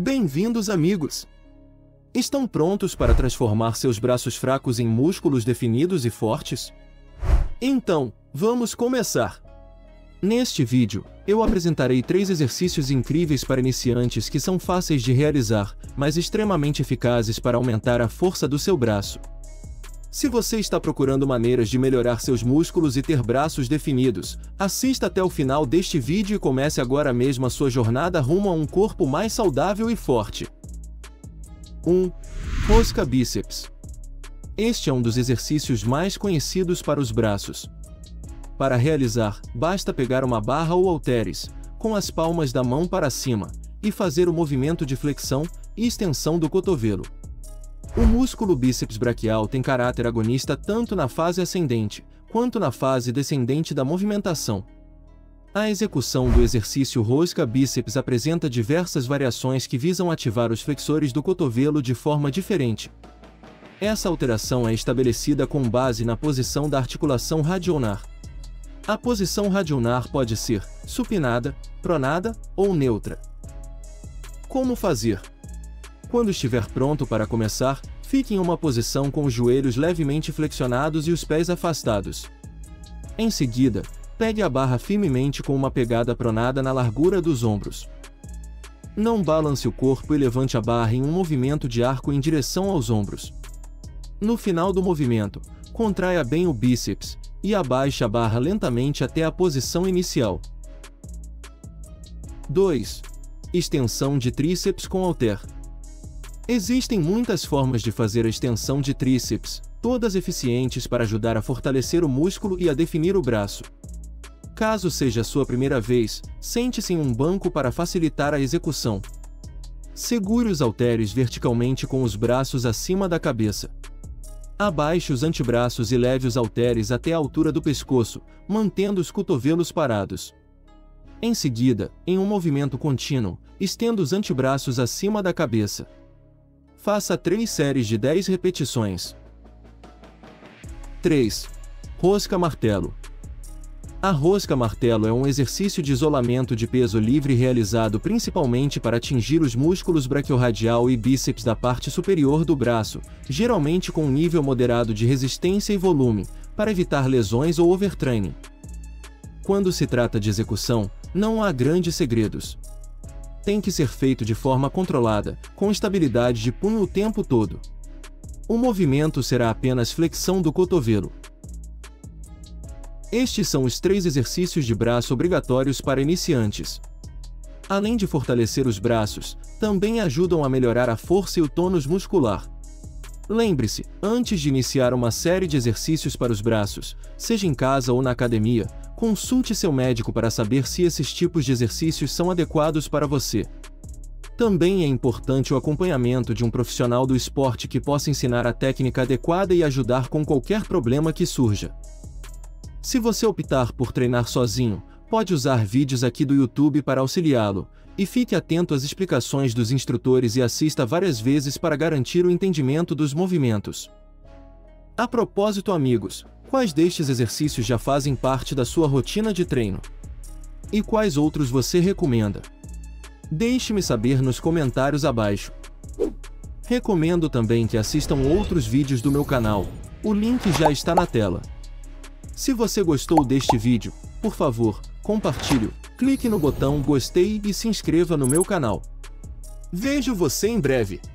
Bem-vindos, amigos! Estão prontos para transformar seus braços fracos em músculos definidos e fortes? Então, vamos começar! Neste vídeo, eu apresentarei 3 exercícios incríveis para iniciantes que são fáceis de realizar, mas extremamente eficazes para aumentar a força do seu braço. Se você está procurando maneiras de melhorar seus músculos e ter braços definidos, assista até o final deste vídeo e comece agora mesmo a sua jornada rumo a um corpo mais saudável e forte. 1. Rosca bíceps. Este é um dos exercícios mais conhecidos para os braços. Para realizar, basta pegar uma barra ou halteres, com as palmas da mão para cima, e fazer o movimento de flexão e extensão do cotovelo. O músculo bíceps braquial tem caráter agonista tanto na fase ascendente, quanto na fase descendente da movimentação. A execução do exercício rosca bíceps apresenta diversas variações que visam ativar os flexores do cotovelo de forma diferente. Essa alteração é estabelecida com base na posição da articulação radioulnar. A posição radioulnar pode ser supinada, pronada ou neutra. Como fazer? Quando estiver pronto para começar, fique em uma posição com os joelhos levemente flexionados e os pés afastados. Em seguida, pegue a barra firmemente com uma pegada pronada na largura dos ombros. Não balance o corpo e levante a barra em um movimento de arco em direção aos ombros. No final do movimento, contraia bem o bíceps e abaixe a barra lentamente até a posição inicial. 2. Extensão de tríceps com halter. Existem muitas formas de fazer a extensão de tríceps, todas eficientes para ajudar a fortalecer o músculo e a definir o braço. Caso seja a sua primeira vez, sente-se em um banco para facilitar a execução. Segure os halteres verticalmente com os braços acima da cabeça. Abaixe os antebraços e leve os halteres até a altura do pescoço, mantendo os cotovelos parados. Em seguida, em um movimento contínuo, estenda os antebraços acima da cabeça. Faça 3 séries de 10 repetições. 3. Rosca martelo. A rosca martelo é um exercício de isolamento de peso livre realizado principalmente para atingir os músculos braquiorradial e bíceps da parte superior do braço, geralmente com um nível moderado de resistência e volume, para evitar lesões ou overtraining. Quando se trata de execução, não há grandes segredos. Tem que ser feito de forma controlada, com estabilidade de punho o tempo todo. O movimento será apenas flexão do cotovelo. Estes são os 3 exercícios de braço obrigatórios para iniciantes. Além de fortalecer os braços, também ajudam a melhorar a força e o tônus muscular. Lembre-se, antes de iniciar uma série de exercícios para os braços, seja em casa ou na academia, consulte seu médico para saber se esses tipos de exercícios são adequados para você. Também é importante o acompanhamento de um profissional do esporte que possa ensinar a técnica adequada e ajudar com qualquer problema que surja. Se você optar por treinar sozinho, pode usar vídeos aqui do YouTube para auxiliá-lo, e fique atento às explicações dos instrutores e assista várias vezes para garantir o entendimento dos movimentos. A propósito, amigos, quais destes exercícios já fazem parte da sua rotina de treino? E quais outros você recomenda? Deixe-me saber nos comentários abaixo. Recomendo também que assistam outros vídeos do meu canal, o link já está na tela. Se você gostou deste vídeo, por favor, compartilhe, clique no botão gostei e se inscreva no meu canal. Vejo você em breve!